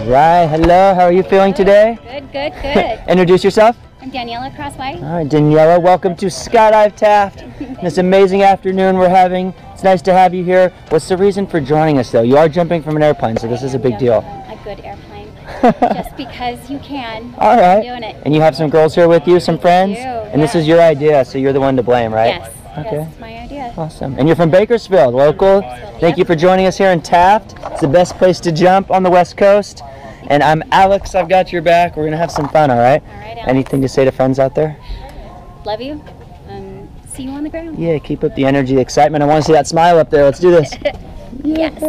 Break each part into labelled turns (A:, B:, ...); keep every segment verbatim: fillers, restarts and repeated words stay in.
A: right, hello, how are you feeling today?
B: Good, good, good.
A: Introduce yourself.
B: I'm Daniella, Crosswhite.
A: All right, Daniella, welcome to Skydive Taft. This amazing afternoon we're having. It's nice to have you here. What's the reason for joining us, though? You are jumping from an airplane, so this is a big deal.
B: A good airplane. Just because you can.
A: All right.
B: I'm doing it.
A: And you have some girls here with you, some friends?
B: I do,
A: and
B: yeah.
A: this is your idea, so you're the one to blame, right?
B: Yes.
A: Okay.
B: Yes, it's my idea.
A: Awesome. And you're from Bakersfield, local.
B: Bakersfield,
A: Thank
B: yep.
A: you for joining us here in Taft. It's the best place to jump on the West Coast. And I'm Alex, I've got your back. We're going to have some fun, all right?
B: All right, Alex.
A: Anything to say to friends out there?
B: Love you. Um, see you on the ground.
A: Yeah, keep up the energy, the excitement. I want to see that smile up there. Let's do this.
B: Yes.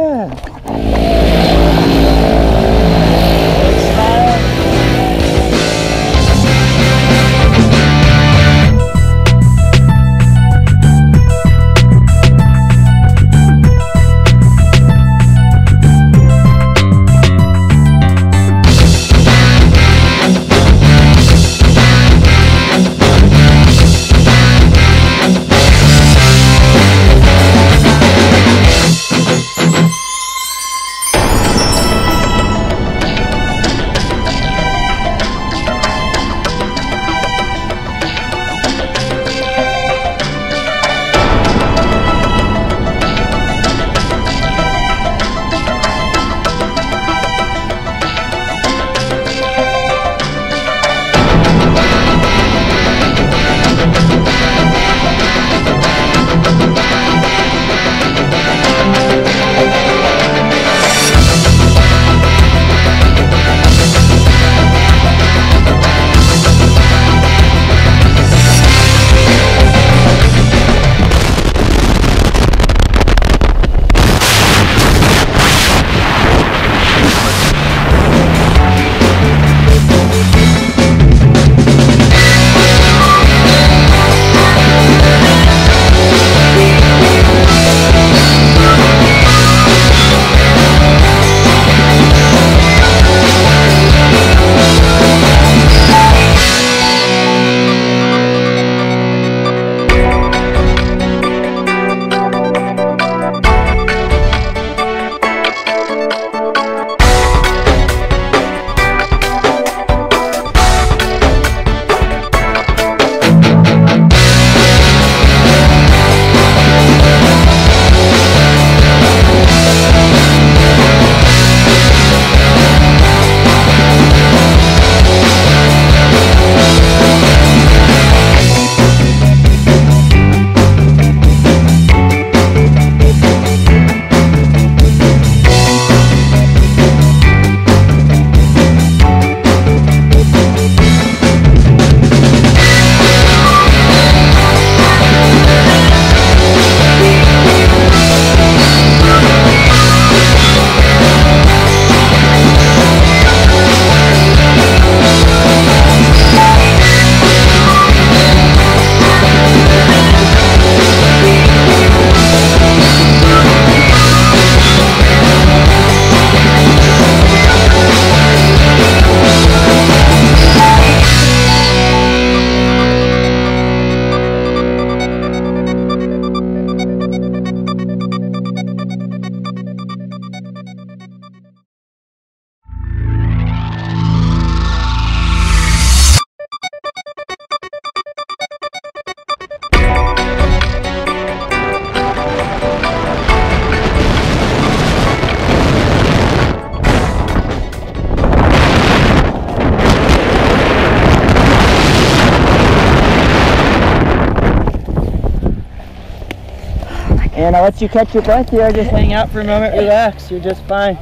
A: And I'll let you catch your breath here. Just hang out for a moment, relax. You're just fine.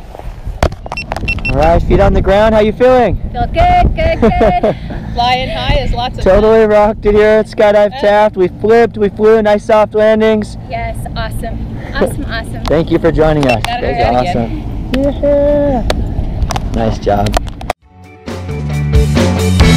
A: All right, feet on the ground. How you feeling?
B: Feel good, good, good.
C: Flying high is lots of
A: Totally
C: fun.
A: rocked it here at Skydive Taft. We flipped, we flew, nice soft landings.
B: Yes, awesome. Awesome, awesome.
A: Thank you for joining us.
C: Gotta
A: You
C: do
A: guys
C: it
A: are
C: again.
A: awesome. Yeah. Nice job.